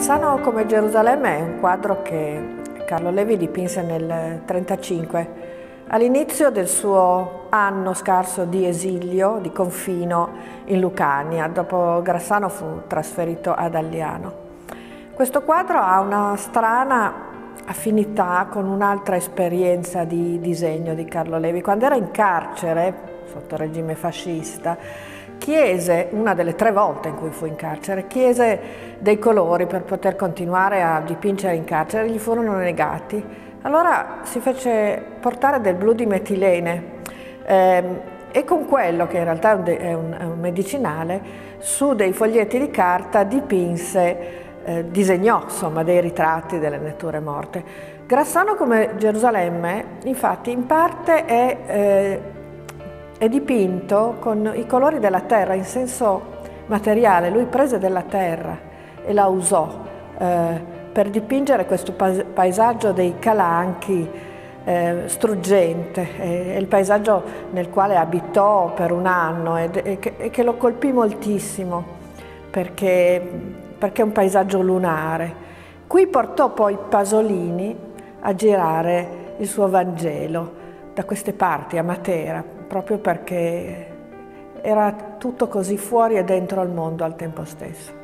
Grassano come Gerusalemme è un quadro che Carlo Levi dipinse nel 1935, all'inizio del suo anno scarso di esilio, di confino in Lucania. Dopo Grassano fu trasferito ad Alliano. Questo quadro ha una strana affinità con un'altra esperienza di disegno di Carlo Levi. Quando era in carcere, sotto regime fascista, chiese, una delle 3 volte in cui fu in carcere, chiese dei colori per poter continuare a dipingere in carcere, gli furono negati. Allora si fece portare del blu di metilene e con quello, che in realtà è un medicinale, su dei foglietti di carta dipinse, disegnò insomma dei ritratti delle nature morte. Grassano come Gerusalemme, infatti, in parte è dipinto con i colori della terra in senso materiale. Lui prese della terra e la usò per dipingere questo paesaggio dei Calanchi struggente, è il paesaggio nel quale abitò per un anno e che lo colpì moltissimo perché è un paesaggio lunare. Qui portò poi Pasolini a girare il suo Vangelo da queste parti, a Matera, proprio perché era tutto così fuori e dentro al mondo al tempo stesso.